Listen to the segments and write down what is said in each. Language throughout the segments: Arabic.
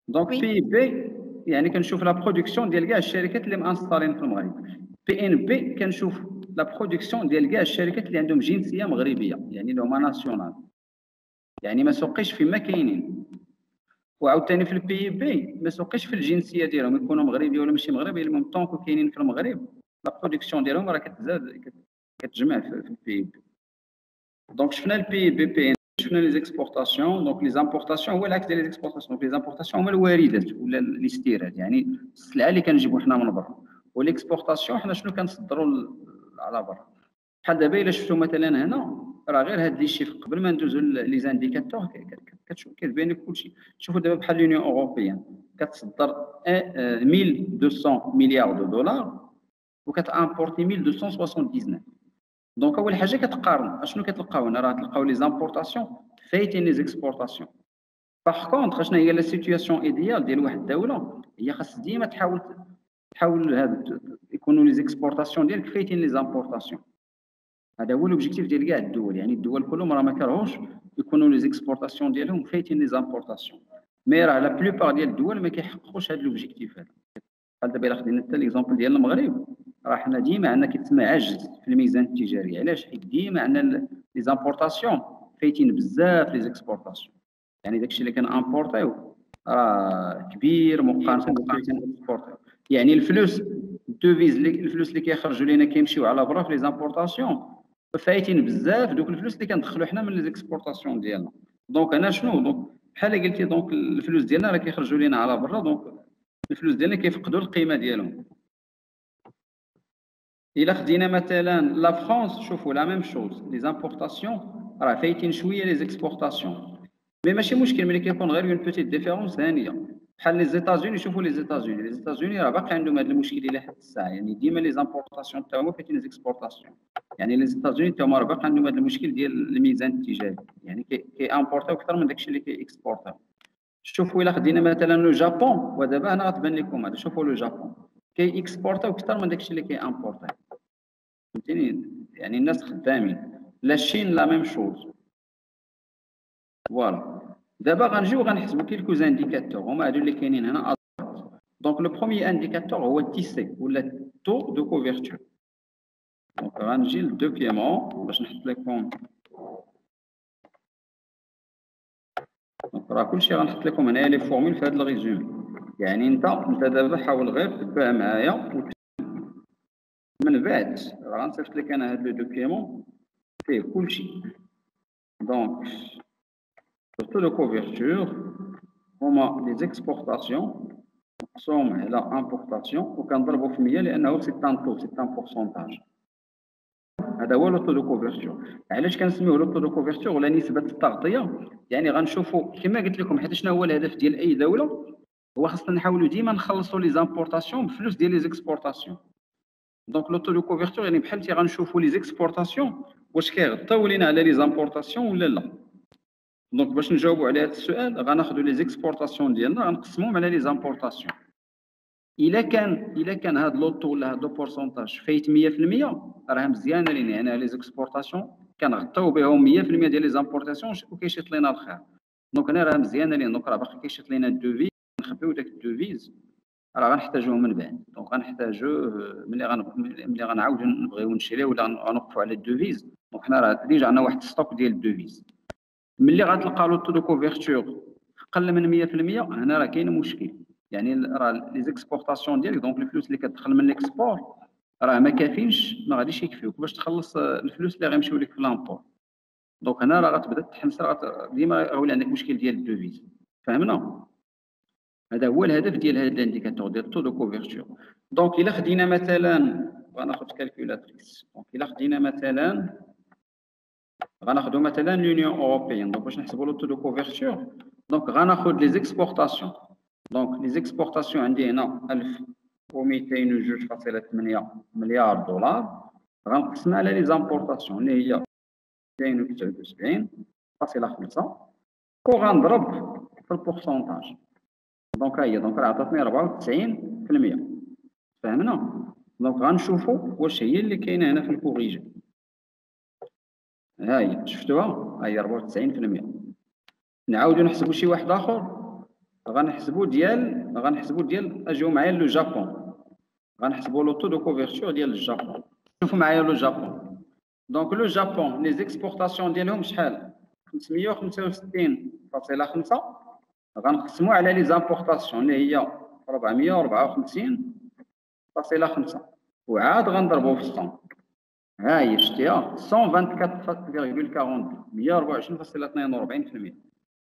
دونك وي بي بي يعني كنشوف لا برودكسيون ديال كاع الشركات اللي مانستالين في المغرب. بي ان بي كنشوف لا برودكسيون ديال كاع الشركات اللي عندهم جنسيه مغربيه، يعني اللي هما ناسيونال، يعني ما سوقيش فيما كاينين. وعاوتاني في البي بي ما سوقيش في الجنسيه ديالهم، يكونوا مغربي ولا ماشي مغربي، المهم طونكو كاينين في المغرب لا برودكسيون ديالهم راه كتزاد كتجمع في البي بي. دونك شفنا البي بي بي، شفنا لي زيكسبورطاسيون. دونك لي زامبورطاسيون هو العكس ديال لي زيكسبورطاسيون. دونك لي زامبورطاسيون هما الواردات ولا الاستيراد، يعني السلعه اللي كنجيبو حنا من برا. والاكسبورطاسيون حنا شنو كنصدروا على برا. بحال دابا الا شفتو مثلا هنا راه غير هاد لي شيف قبل ما ندوزو لي زانديكاتور كتشوف كتبان لك كلشي. شوفوا دابا بحال لونيون اوروبيان كتصدر 1200 مليار دولار وكتامبورتي 1279. دونك اول حاجه كتقارن اشنو كتلقاو هنا، راه تلقاو لي زامبورطاسيون فايتين لي زيكسبورطاسيون. باغ كونطخ شنو هي لا سيتوياسيون ايديال ديال واحد الدوله، هي خاص ديما تحاول هاد يكونوا لي زيكسبورطاسيون ديالك فايتين لي زامبورطاسيون. هذا هو لوبجيكتيف ديال كاع الدول، يعني الدول كلهم راه ما كرهوش يكونوا لي زيكسبورطاسيون ديالهم فايتين لي زامبورطاسيون. مي راه لا بلوبار ديال الدول ما كيحققوش هذا لوبجيكتيف هذا. بحال دابا الا خدينا حتى ليكزومبل ديال المغرب، راه حنا ديما عندنا كيتسمى عجز في الميزان التجاري. علاش؟ حيت ديما عندنا لي زامبورطاسيون فايتين بزاف لي زيكسبورطاسيون، يعني داكشي اللي كنامبورطيو راه كبير مقارنه بداكشي اللي كنكسبورطيو. يعني الفلوس الدوفيز الفلوس اللي كيخرجوا لينا كيمشيو على برا في لي زامبورطاسيون فايتين بزاف دوك الفلوس اللي كندخلوا حنا من لي زيكسبورطاسيون ديالنا. دونك انا شنو دونك بحال قلتي دونك الفلوس ديالنا راه كيخرجوا لينا على برا، دونك الفلوس ديالنا كيفقدوا القيمه ديالهم. الا خدينا مثلا لا فرانس شوفوا لا ميم شوز، لي زامبورطاسيون راه فايتين شويه لي زيكسبورطاسيون، مي ماشي مشكل ملي كيكون غير اون بوتيت ديفيرونس ثانيه. بحال لي زيتازوني، شوفوا لي زيتازوني راه باقي عندهم هذا المشكل الى حد الساعه، يعني ديما لي زامبورطاسيون تاعهم فايتين لي زيكسبورطاسيون. يعني لي زيتازوني تاهما راه باقي عندهم هذا المشكل ديال الميزان التجاري، يعني كي امبورطيو اكثر من داكشي اللي كي اكسبورطيو. شوفوا الا خدينا مثلا لو جابون، ودابا هنا غتبان لكم هذا، شوفوا لو جابون كي اكسبورطيو اكثر من داكشي اللي كي امبورطيو، فهمتيني؟ يعني الناس خدامين. لا الشين لا ميم شوز. فوالا دابا غنجيو غنحسبوا كيلكو زانديكاتور هما هادو اللي كاينين هنا. دونك لو بروميي انديكاتور هو تي سي ولا تو دو كوفرتور. دونك غنجي للدوكيومون باش نحط لكم، دونك راه كلشي غنحط لكم هنايا لي فورمول في هاد الريزومي. يعني انت دابا حاول غير تبع معايا من بعد راه غنصيفط لك انا هاد لو دوكيومون فيه كلشي. دونك surtout de couverture هما لي زيكسبورطاسيون مقسوم على امبورطاسيون وكنضربو في 100 لانه سي ان طو، سي ان بورسونتاج. هذا هو لو طو دو كوفرتور. علاش كنسميوه لو طو دو كوفرتور ولا نسبه التغطيه؟ يعني غنشوفوا كما قلت لكم، حيت شنو هو الهدف ديال اي دوله؟ هو خاصنا نحاولوا ديما نخلصوا لي زامبورطاسيون بفلوس ديال لي زيكسبورطاسيون. دونك لو طو دو كوفرتور يعني بحال تي غنشوفوا لي زيكسبورطاسيون واش كيغطيو لينا على لي زامبورطاسيون ولا لا. دونك باش نجاوبوا على هذا السؤال غناخذوا لي زيكسبورطاسيون ديالنا غنقسموهم على لي زامبورطاسيون. الا كان هاد لوطو ولا هاد لو بورسونتاج فايت 100% راه مزيانه لينا، يعني لي زيكسبورطاسيون كنغطيو بهم 100% ديال لي زامبورطاسيون وكيشيط لينا الخير. دونك هنا راه مزيانه لينا، دونك راه باقي كيشيط لينا الدوفيز، نخبيو داك الدوفيز راه غنحتاجوه من بعد. دونك غنحتاجوه ملي غنعاودو نبغيو نشريو ولا غنوقفوا على الدوفيز. دونك حنا راه ديجا عندنا واحد ستوك ديال الدوفيز. ملي غتلقى لو طو دو كوفرتور قل من 100% هنا راه كاين مشكل، يعني راه لي زيكسبورطاسيون ديالك دونك الفلوس اللي كتدخل من ليكسبور راه ما كافينش، ما غاديش يكفيوك باش تخلص الفلوس اللي غيمشيو لك في لامبور. دونك هنا راه غتبدا تحمس، ديما غيولي عندك مشكل ديال الدوفيز. فهمنا؟ هذا هو الهدف ديال هذا الانديكاتور ديال طو دو كوفرتور. دونك الا خدينا مثلا غناخذ كالكولاتريس، دونك الا خدينا مثلا غناخذوا مثلا لونيون اوروبيان. دونك باش نحسبوا لو طو دو كوفرتور دونك غناخذ لي زيكسبورطاسيون. دونك لي زيكسبورطاسيون عندي هنا 1202.8 مليار دولار غنقسم على لي زامبورطاسيون اللي هي 279.5 وغنضرب في البورسونتاج. دونك هي دونك راه عطاتني 94%. فهمنا؟ دونك غنشوفوا واش هي اللي كاينه هنا في الكوريجي. ها هي شفتوها، ها هي 94%. نعاودو نحسبوا شي واحد اخر غنحسبوا ديال اجيو معايا لو جابون. غنحسبوا لو تو دو كوفرتور ديال الجابون. شوفوا معايا لو جابون. دونك لو جابون لي زيكسبورطاسيون ديالهم شحال؟ 565.5. غنقسموا على لي زامبورطاسيون اللي هي 454.5 وعاد غنضربوا في 100. ها هي شتيها 124.42 124.42%.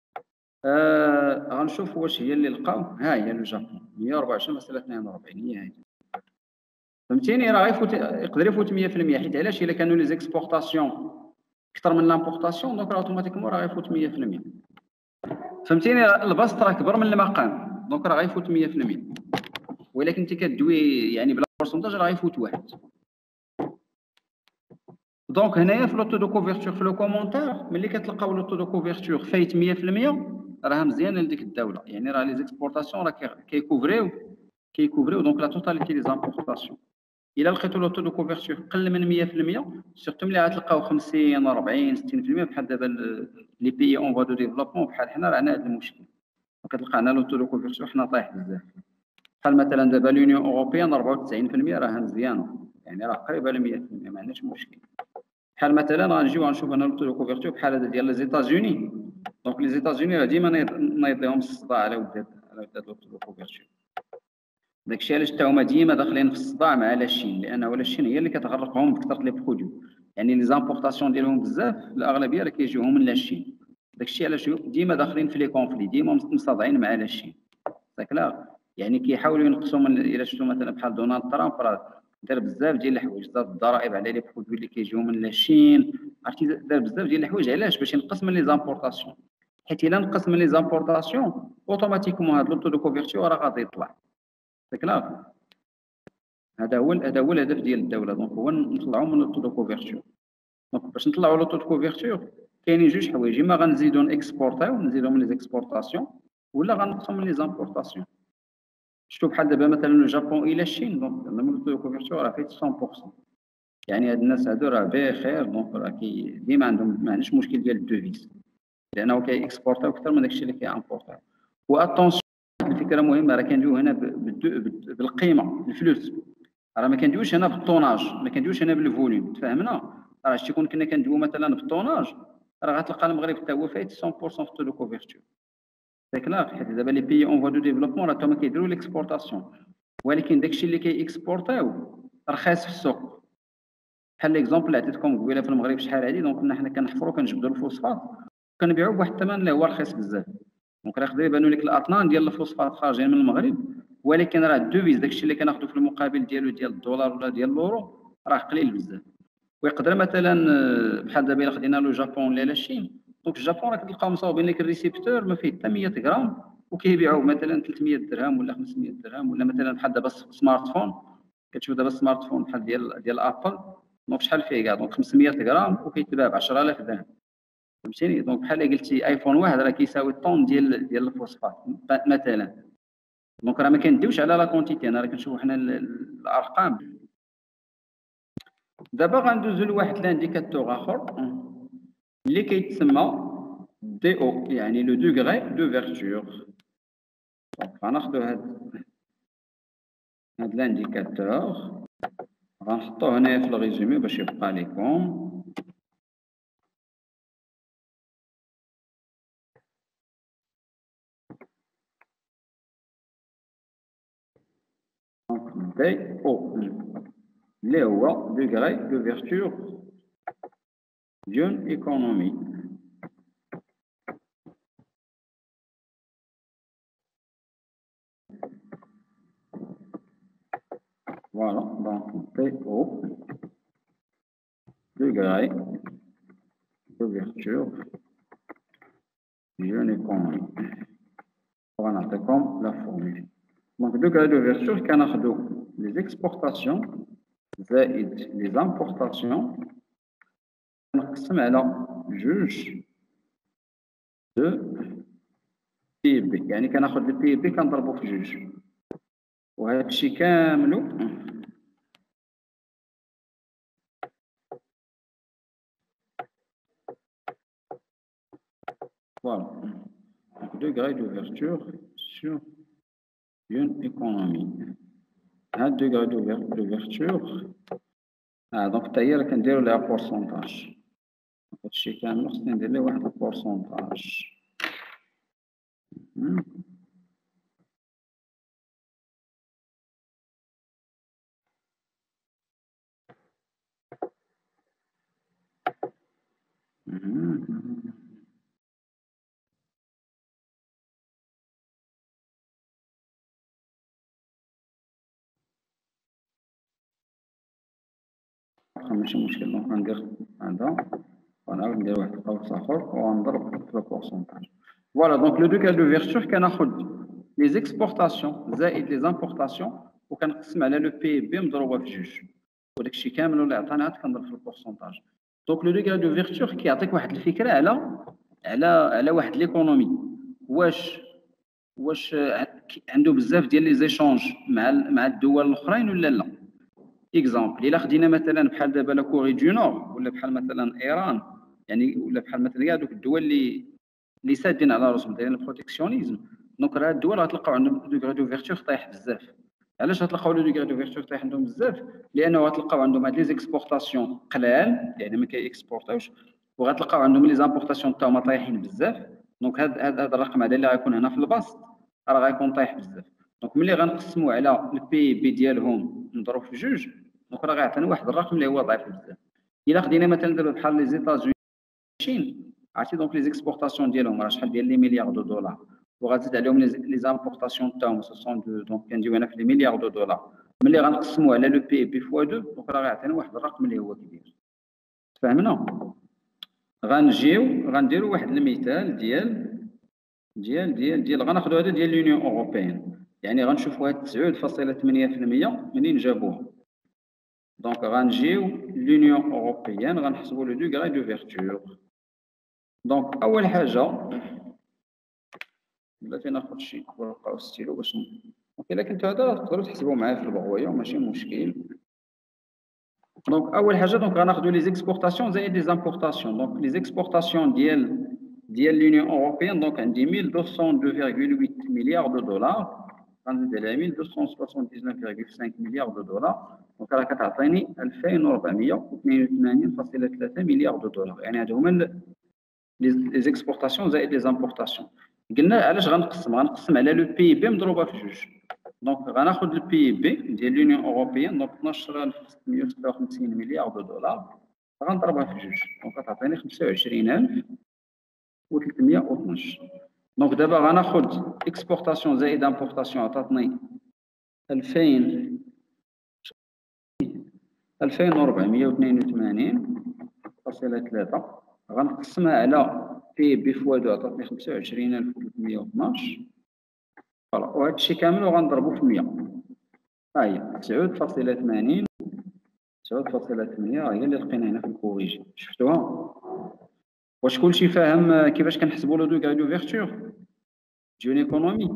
غنشوف واش هي اللي لقاو. ها هي لو جابون 124.42 هي هذه. فهمتيني؟ راه غيفوت يقدر يفوت 100%. حيت علاش؟ الا كانوا لي زيكسبورطاسيون اكثر من لامبورطاسيون دونك اوتوماتيكمون راه غيفوت 100%. فهمتيني؟ البسط راه كبر من المقام دونك راه غيفوت 100%. ولكن انت كدوي يعني بلا بورسونتاج راه غيفوت واحد. دونك هنايا في لوطو دو كوفرتور في لو كومونتير ملي كتلقاو لوطو دو كوفرتور فايت 100% راه مزيان لديك الدوله. يعني راه لي زيكسبورطاسيون راه كيكوفريو دونك لا توتاليتي لي زامبورطاسيون. الا لقيتو لوطو دو كوفرتور قل من 100% سورتو ملي غتلقاو 50 40 60% بحال دابا لي بيي اون فوا دو ديفلوبمون بحال حنا راه عندنا هذا المشكل. كتلقى عندنا لوطو دو كوفرتور حنا طايح بزاف. بحال مثلا دابا لونيون اوروبيان 94% راه مزيانه. يعني راه قريبه ل 100% ما عندناش مشكل. بحال مثلا غنجيو غنشوف انا لوطو دو كوفرتور بحال هذا ديال لي زيتازوني. دونك لي زيتازوني راه ديما نايض لهم الصداع على وداد لوطو دو كوفرتور. داكشي علاش حتى هما ديما داخلين في الصداع مع لاشين لانه لاشين هي اللي كتغرقهم بكثره لي برودوي. يعني لي زامبورطاسيون ديالهم بزاف الاغلبيه راه كيجيوهم من لاشين. داكشي علاش ديما داخلين في لي كونفلي ديما مصطدعين مع لاشين. داك يعني كيحاولوا ينقصوا من الا شفتوا مثلا بحال دونالد ترامب راه دار بزاف ديال الحوايج. زاد الضرائب على لي برودوي اللي كيجيو من لاشين. عرفتي دار بزاف ديال الحوايج علاش؟ باش ينقص من لي زامبورطاسيون. حيت الا نقص من لي زامبورطاسيون اوتوماتيكمون هاد لوطو دو كوفرتور راه غادي يطلع. داك هذا هو الهدف ديال الدوله. دونك هو نطلعوا من لوطو دو كوفرتور. دونك باش نطلعوا لوطو دو كوفرتور كاينين جوج حوايج. اما غنزيدو نكسبورطيو نزيدو من لي زيكسبورطاسيون ولا غنقصوا من لي زامبورطاسيون. شفتوا بحال دابا مثلا الجابون الى الصين دونك لوطو دو كوفرتور راه فايت 100%. يعني هاد الناس هادو راه بخير دونك راه ديما عندهم ما عندوش مشكل ديال الدوفيز لانه كيكسبورطيو اكثر من داكشي اللي كيامبورطيو. واتونسيون الفكره مهمه راه كندويو هنا بالقيمه الفلوس. راه ما كندويوش هنا بالطوناج ما كندويوش هنا بالفوليوم. تفهمنا؟ راه شتي كون كنا كندويو مثلا بالطوناج راه غتلقى المغرب حتى هو فايت 100% في تو دو كوفرتور. سي كلار. حيت دابا لي بيي اون فوا دو ديفلوبمون راه هما كيديروا ليكسبورطاسيون ولكن داكشي اللي كيكسبورطيو رخيص في السوق. بحال ليكزومبل اللي عطيتكم قبيله في المغرب شحال هادي. دونك حنا كنحفروا كنجبدوا الفوسفات كنبيعوا بواحد الثمن اللي هو رخيص بزاف. دونك راه يقدر يبانوا لك الاطنان ديال الفوسفات خارجين من المغرب ولكن راه الدوفيز داكشي اللي كناخذوا في المقابل ديالو ديال الدولار ولا ديال الاورو راه قليل بزاف. ويقدر مثلا بحال دابا الا خدينا له جابون ولا لا الصين دونك الجابون راه كتلقاو مصاوبين لك الريسيبتور ما فيه حتى 100 غرام وكيبيعوه مثلا 300 درهم ولا 500 درهم. ولا مثلا بحال دابا سمارت فون كتشوف دابا سمارت فون بحال ديال ابل دونك شحال فيه كاع دونك 500 غرام وكيتباع ب 10000 درهم. فهمتيني؟ دونك بحال قلتي ايفون واحد راه كيساوي طون ديال الفوسفات مثلا. دونك راه ما كنديوش على لا كونتيتي. انا راه كنشوفوا حنا الارقام. دابا غندوزو لواحد لانديكاتور اخر اللي كيتسمى دي او يعني لو دوغري دو فيرتور. دونك غناخدو هاد لانديكاتور غنحطوه هنايا في الريزومي باش يبقى لكم. دي او اللي هو دوغري دو فيرتور ديون ايكونومي. Voilà, donc PO, degré d'ouverture d'une économie. Voilà, c'est comme la formule. Donc, degré d'ouverture, كناخدو les exportations زائد les importations كنقسم على جوج de PIB. يعني كناخد البي بي كنضربو في جوج وهذا الشيء كاملو voilà. Donc, degré d'ouverture sur une économie. Un degré d'ouverture. Donc, d'ailleurs, on dire le pourcentage. هادشي كامل خصني ندير له واحد البورسونتاج. ماشي مشكل، دونك غندير هذا ونعاود ندير واحد القوس اخر ونضرب في البورسونتاج. فوالا دونك لو دوغري دوفيرتور كناخد لي زيكسبورطاسيون زائد لي زامبورطاسيون وكنقسم على لو بي بي مضروبه في جوج، وداك الشيء كامل اللي عطانا عاد كنضرب في البورسونتاج. دونك لو دوغري دوفيرتور كيعطيك واحد الفكره على واحد ليكونومي واش عنده بزاف ديال لي زيشونج مع الدول الاخرين ولا لا. اكزامبل الا خدينا مثلا بحال دابا لا كوري دو نور ولا بحال مثلا ايران، يعني ولا بحال مثلا كاع دوك الدول اللي سادين على راسهم دايرين البروتيكسيونيزم، دونك راه الدول غتلقاو عندهم دوغري دوفيرتور طايح بزاف. علاش غتلقاو لو دوغري دوفيرتور طايح عندهم بزاف؟ لانه غتلقاو عندهم هاد لي زيكسبورطاسيون قلال، يعني ما كيكسبورطاوش، وغتلقاو عندهم لي زامبورطاسيون تاهما طايحين بزاف. دونك هاد الرقم هذا اللي غيكون هنا في البسط راه غيكون طايح بزاف. دونك ملي غنقسموا على البي بي ديالهم مضروب في جوج، دونك راه غيعطينا واحد الرقم اللي هو ضعيف بزاف. الا خدينا مثلا دابا بحال لي زيتازوني الصين، عرفتي دونك لي زيكسبورطاسيون ديالهم راه شحال ديال لي مليار دو دولار، وغتزيد عليهم لي زامبورطاسيون تاعهم سون دونك كنديو هنا في لي مليار دو دولار. ملي غنقسموا على لو بي بي فوا 2، دونك راه غيعطينا واحد الرقم اللي هو كبير. فهمنا؟ غنديروا واحد المثال ديال غناخذوا هذا ديال لونيون اوروبيان، يعني غنشوفوا هاد 9.8% منين جابوه. دونك غنجيو لونيون اوروبيان غنحسبوا لو دوغري دوفيرتور. دونك اول حاجه بلاتي ناخذ شي ورقه وستيلو باش دونك الا كنتو هذا تقدروا تحسبوا معايا في البغويه ماشي مشكل. دونك اول حاجه دونك غناخذوا لي زيكسبورطاسيون زائد لي زامبورطاسيون. دونك لي زيكسبورطاسيون ديال لونيون اوروبيان، دونك عندي 1202,8 مليار دو دولار، غنزيد على 1279,5 مليار دو دولار، دونك راه كتعطيني 2482.3 مليار دو دولار. يعني هادو هما لي زيكسبورطاسيون زائد لي زامبورطاسيون. قلنا علاش غنقسم على لو بي بي مضروبه في جوج. دونك غناخذ البي بي ديال لونيون اوروبيان، دونك 12,656 مليار دو دولار، غنضربها في جوج، دونك غتعطيني 25,312. دونك دابا غناخذ اكسبورطاسيون زائد امبورطاسيون عطاتني 2482.3، غنقسمها على بي بي فوا 2 عطاتني 25,312. فوالا، وهذا الشيء كامل وغنضربو في 100. ها هي 9.80 هي اللي لقينا هنا في الكوريجي. شفتوها؟ واش كلشي فاهم كيفاش كنحسبوا لو دوغري دوفيرتور ديال ايكونومي؟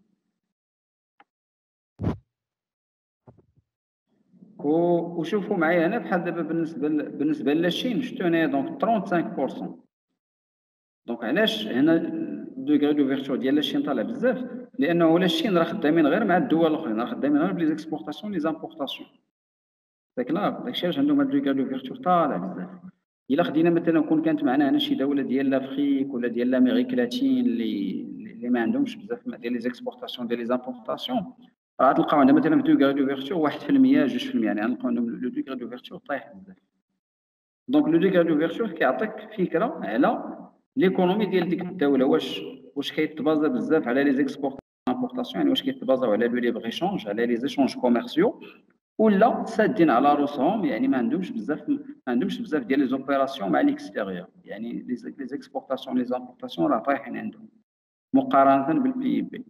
وشوفوا معايا هنا بحال دابا بالنسبه للشين شفتوا هنايا دونك 35%. دونك علاش هنا دوغري دوفيرتور ديال الشين طالع بزاف؟ لانه الشين راه خدامين غير مع الدول الاخرين، راه خدامين غير بلي زيكسبورطاسيون لي زامبورطاسيون. داكشي علاش عندهم هاد دوغري دوفيرتور طالع بزاف. الا خدينا مثلا كون كانت معنا هنا شي دوله ديال لافريك ولا ديال لامريك لاتين اللي ما عندهمش بزاف ديال لي زيكسبورطاسيون ديال لي زامبورطاسيون، راه تلقاو عندنا مثلا في دوغري دوفيرتور 1% 2%، يعني نلقاو عندهم لو دوغري دوفيرتور طايح بزاف. دونك لو دوغري دوفيرتور كيعطيك فكره على ليكونومي ديال ديك الدوله، واش كيتبازا بزاف على لي زيكسبورطاسيون، يعني واش كيتبازاو على لو ليبر ايشونج، على لي زيشونج كوميرسيو، ولا سادين على روسهم، يعني ما عندهمش بزاف ديال لي زوبيراسيون مع ليكستيريور، يعني لي زيكسبورطاسيون لي زامبورطاسيون راه طايحين عندهم مقارنه بالبي بي.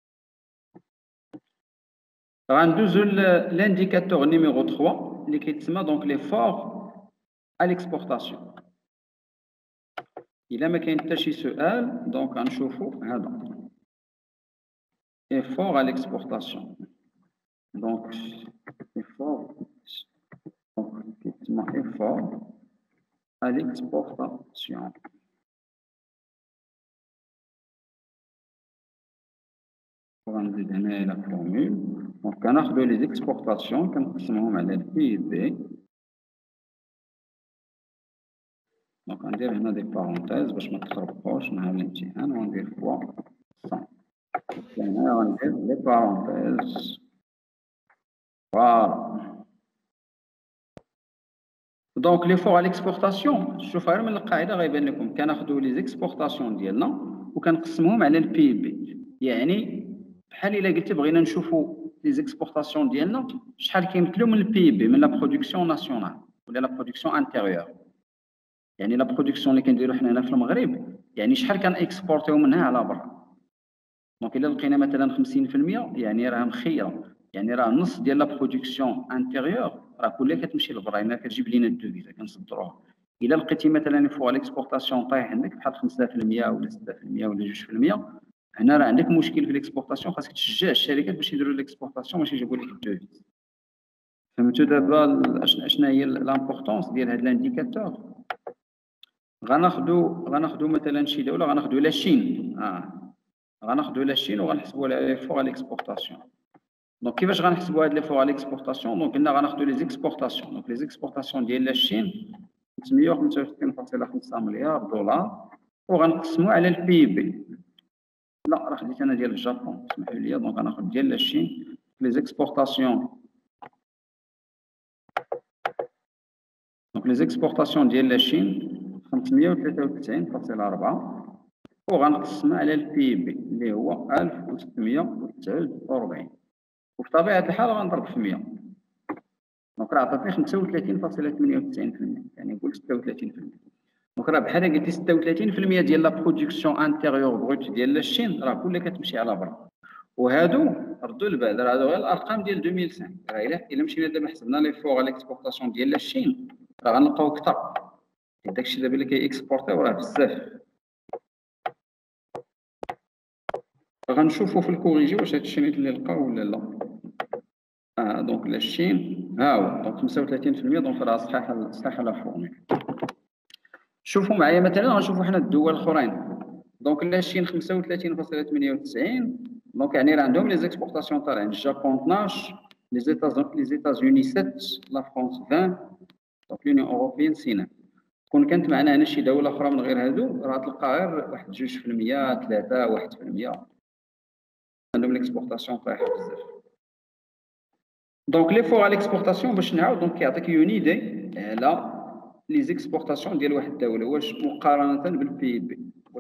غندوزو لانديكاتور نيميرو 3 اللي كيتسمى دونك لي فور à l'exportation. إلا ما كاين حتى شي سؤال دونك غنشوفو هذا effort à l'exportation. donc effort كيتسمى effort à l'exportation. وغنزيد هنايا لا فورمول. دونك كناخدو لي زيكسبورطاسيون كنقسمهم على البي بي. دونك غندير هنا دي بارونتيز باش ما تخربقوش نهار الامتحان، وغندير فوا 100. هنا غندير لي بارونتيز. فوالا. دونك لي فور على ليكسبورطاسيون، شوف غير من القاعده غيبان لكم كناخدو لي زيكسبورطاسيون ديالنا وكنقسموهم على البي بي. يعني بحال الا قلتي بغينا نشوفوا لي زيكسبورطاسيون ديالنا شحال كيمثلوا من البي بي، من لا برودكسيون ناسيونال ولا لا برودكسيون انتيريور. يعني لا برودكسيون اللي كنديرو حنا هنا في المغرب، يعني شحال كنكسبورتيو منها على برا. دونك الا لقينا مثلا 50% يعني راه مخيره، يعني راه نص ديال لا برودكسيون انتيريور راه كلها كتمشي لبرا، يعني كتجيب لينا الدوفيزا كنصدروها. الا لقيتي مثلا فوق ليكسبورطاسيون طايح عندك بحال 5% ولا 6% ولا 2%، هنا راه عندك مشكل في ليكسبورطاسيون، خاصك تشجع الشركات باش يديروا ليكسبورطاسيون باش يجيبوا لك الدوفيز. فهمتوا دابا اشنا هي لامبورطونس ديال هاد الانديكاتور؟ غناخدو مثلا شي دوله، غناخدو لا الصين. غناخدو لا الصين وغنحسبوا لي فور على ليكسبورطاسيون. دونك كيفاش غنحسبوا هاد لي فور على ليكسبورطاسيون؟ دونك قلنا غناخدو لي زيكسبورطاسيون. دونك لي زيكسبورطاسيون ديال لا الصين 565.5 مليار دولار، وغنقسموا على البي بي. لا راه خديت انا ديال الجابون، اسمحوا لي. دونك غناخد ديال لا الصين لي زيكسبورطاسيون. دونك لي زيكسبورطاسيون ديال لا الصين 593.4، وغنقسم على البي بي اللي هو 1649، وبطبيعه الحال غنضرب في 100. دونك راه عطاتني 35.98%، يعني نقول 36%. دونك راه بحال قلتي 36% ديال لا برودكسيون انتيريور بروت ديال الصين راه كلها كتمشي على برا. وهادو ردوا البال، راه هادو غير الارقام ديال 2005. راه الا مشينا دابا حسبنا لي فور على ليكسبورطاسيون ديال الصين راه غنلقاو كثر. داكشي دابا اللي كيكسبورتيو راه بزاف. غنشوفوا في الكوريجي واش هادشي اللي لقاو ولا لا. دونك لا الصين ها هو دونك 35%. دونك راه صحيحه لا فورمول. شوفوا معايا مثلا غنشوفوا حنا الدول الاخرين. دونك لا الصين 35.98، دونك يعني راه عندهم لي زيكسبورطاسيون طالعين. الجابون 12، لي زيتازوني 7، لا فرونس 20، دونك لونيون اوروبيين 9. كون كانت معنا هنا شي دوله اخرى من غير هادو راه تلقى غير 1 2%، 3 1%. عندهم ليكسبورطاسيون طايحه بزاف. دونك لي فور على ليكسبورطاسيون باش نعاود دونك كيعطيك اون ايدي على لي زيكسبورطاسيون ديال واحد الدوله واش مقارنه بالبي بي،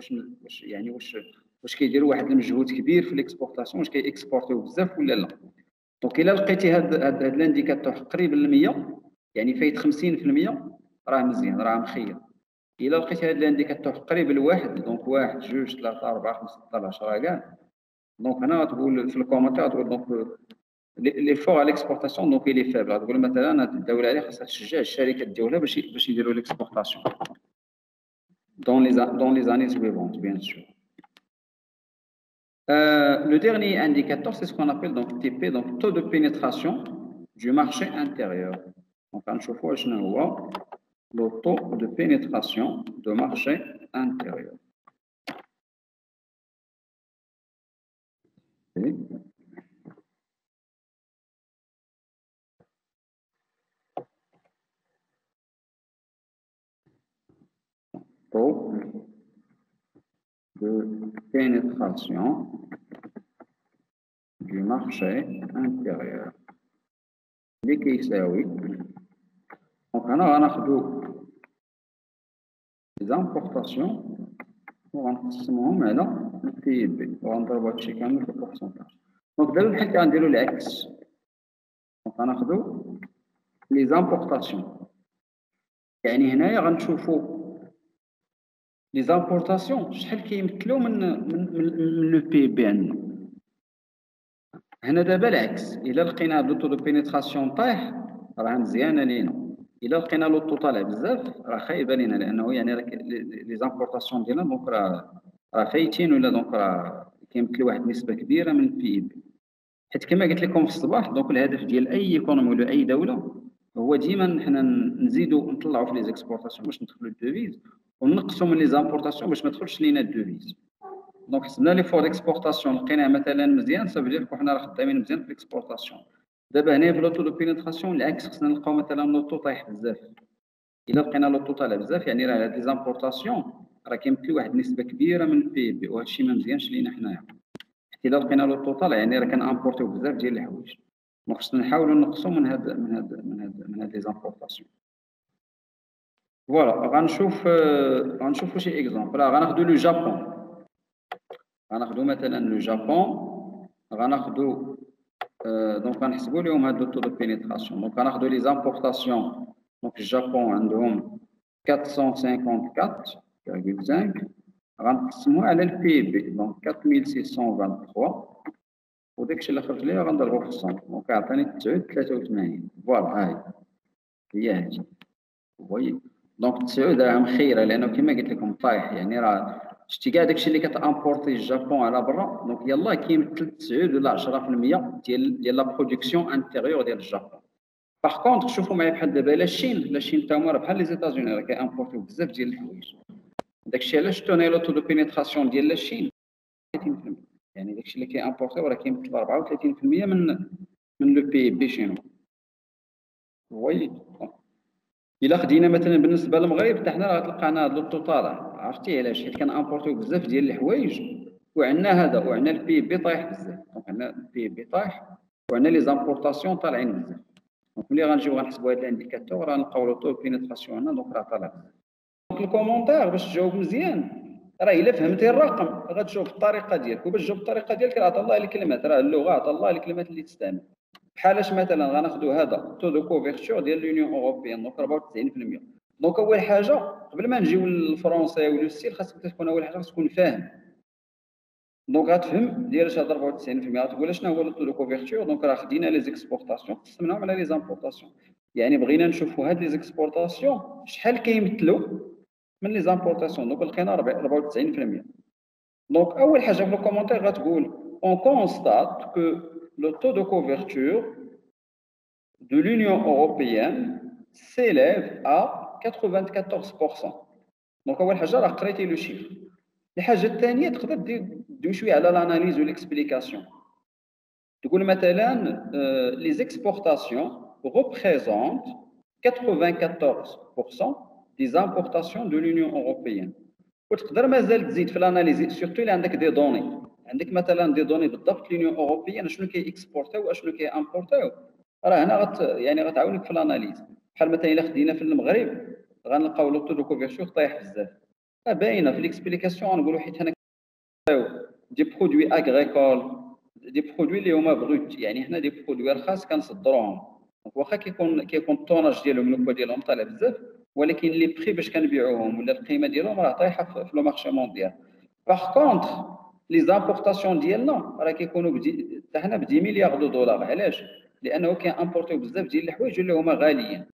واش كيديروا واحد المجهود كبير في ليكسبورطاسيون، واش كيكسبورتيو بزاف ولا لا. دونك الا لقيتي هاد الانديكاتور قريب ل 100 يعني فايت 50%، راه مزيان، راه مخير. الا لقيتي هاد الانديكاتور قريب لواحد، دونك 1 2 3 4 5 6 10 كاع، دونك هنا تقول في الكومنتير تقول دونك لي فور على ليكسبورطاسيون دونك لي فابل. تقول مثلا الدوله هذه خاصها تشجع الشركات ديالها باش يديروا ليكسبورطاسيون dans les années suivantes, bien sûr. Le dernier indicateur, c'est ce qu'on appelle donc TP, donc taux de pénétration du marché intérieur. Donc, on voit le taux de pénétration du marché intérieur. Okay. Taux de pénétration du marché intérieur. اللي كيساوي دونك هنا غناخدو لي امبورطاسيون وغنقسموهم على البي بي وغنضربو هادشي كامل في البورسونتاج. دونك دابا بحال كنديرو العكس. دونك غناخدو لي زامبورطاسيون، يعني هنايا غنشوفو لي زامبورطاسيون شحال كيمثلو من لو بي بي عندنا. هنا دابا العكس، الا لقينا لو طو دو بينيتراسيون طايح راه مزيانه لينا، الا لقينا لو طو طالع بزاف راه خايبه لينا، لانه يعني لي زامبورطاسيون ديالنا دونك راه فايتين، ولا دونك راه كيمثلوا واحد النسبه كبيره من البي بي. حيت كما قلت لكم في الصباح دونك الهدف ديال اي ايكونومي ولا اي دوله هو ديما حنا نزيدوا نطلعوا في لي زيكسبورطاسيون باش ندخلوا الدوفيز، ونقصوا من لي زامبورطاسيون باش ما تدخلش لينا الدوفيز. دونك حسبنا لي فور ديكسبورتاسيون لقيناه مثلا مزيان، صافي دير حنا راه خدامين مزيان في ليكسبورتاسيون. دابا هنا في لوطو دو بينيتراسيون العكس، خصنا نلقاو مثلا لوطو طايح بزاف. الا لقينا لوطو طالع بزاف يعني راه هاد لي زامبورتاسيون راه كيمثلوا واحد النسبه كبيره من البي بي، وهذا الشيء ما مزيانش لينا حنايا. حتى الا لقينا لوطو طالع يعني راه كنامبورتيو بزاف ديال الحوايج، دونك خصنا نحاولوا نقصوا من هاد لي زامبورتاسيون. فوالا غنشوفوا شي اكزومبل. غناخذوا لو جابون، غناخذوا مثلا لو جابون، غناخذوا دونك غنحسبوا لهم هاد لو طو دو بينيتراسيون. دونك غناخذوا لي زامبورتاسيون. دونك الجابون عندهم 454.5 غنقسموها على البي بي، دونك 4623 وداكشي اللي خرج ليا غنضربو في 100، دونك عطاني 983. فوالا هي هادي. وي دونك 9 راه مخيره، لانه كما قلت لكم طايح، يعني راه شتي كاع داكشي اللي كتامبورتي الجابون على برا، دونك يلاه كيمثل 9 ولا 10% ديال لا برودكسيون انتيريور ديال الجابون. باغ كونطخ شوفوا معايا بحال دابا لا الشين تا هما راه بحال لي زيتازوني راه كيامبورتيو بزاف ديال الحوايج. داكشي علاش شفتو انا لو طو دو بينيتراسيون ديال لا الشين 30%، يعني داكشي اللي كيامبورتيو راه كيمثل 34% من لو بي بي شينو. وي الا خدينا مثلا بالنسبه للمغرب حتى حنا راه تلقانا هاد لوطو طالع، عرفتي علاش؟ حيت كنامبورتيو بزاف ديال الحوايج وعندنا هذا، وعندنا البي بي طايح بزاف، دونك عندنا البي بي طايح وعندنا لي زامبورتاسيون طالعين بزاف. دونك ملي غنجيو غنحسبوا هاد الانديكاتور راه نلقاو لوطو بينيتراسيون هنا، دونك راه طالع بزاف. دونك الكومونتير باش تجاوب مزيان راه الا فهمتي الرقم غتجاوب بالطريقه ديالك، وباش تجاوب بالطريقه ديالك راه عطا الله الكلمات، راه اللغه عطا الله الكلمات اللي تستعمل. بحالاش مثلا غناخذوا هذا تو دو كوفرتور ديال لونيون اوروبيان، دونك 94%. دونك اول حاجه قبل ما نجيو للفرونسي ولو ستيل خاصك تكون اول حاجه تكون فاهم. دونك غتفهم ديال هاد 94% غتقول شنو هو لو دو كوفرتور. دونك راه خدينا لي زيكسبورتاسيون قسمناهم على لي زامبورتاسيون، يعني بغينا نشوفوا هاد لي زيكسبورتاسيون شحال كيمثلوا من لي زامبورتاسيون. دونك لقينا 94%. دونك اول حاجه في الكومونتير غتقول on constate que le taux de couverture de l'Union européenne s'élève à 94%. دونك اول حاجه راه قريتي لو شيفر. الحاجه الثانيه تقدر دير شويه على l'analyse ou l'explication. تقول مثلا les exportations représentent 94% des importations de l'Union européenne. وتقدر مازال تزيد في الاناليز سورتو الا عندك دي دوني، عندك مثلا دي دوني بالضبط لونيون اوروبيان شنو كي اكسبورتاو واشنو كي امبورتاو، راه هنا يعني غتعاونك في الاناليز. بحال مثلا الا خدينا في المغرب غنلقاو لو طو دو كوفرتور طايح بزاف، باينه في ليكسبليكاسيون غنقولوا حيت هنا دي برودوي اغريكول، دي برودوي اللي هما بروت، يعني حنا دي برودوي رخاص كنصدروهم. واخا كيكون الطوناج ديالهم الكوا ديالهم طالع بزاف، ولكن لي بري باش كنبيعوهم ولا القيمه ديالهم راه طايحه في لو مارشي مونديال. باغ كونطخ لي زامبورتاسيون ديالنا راه كيكونوا حتى حنا ب 10 مليار دو دولار. علاش؟ لانه كيامبورتيو بزاف ديال الحوايج اللي هما غاليين.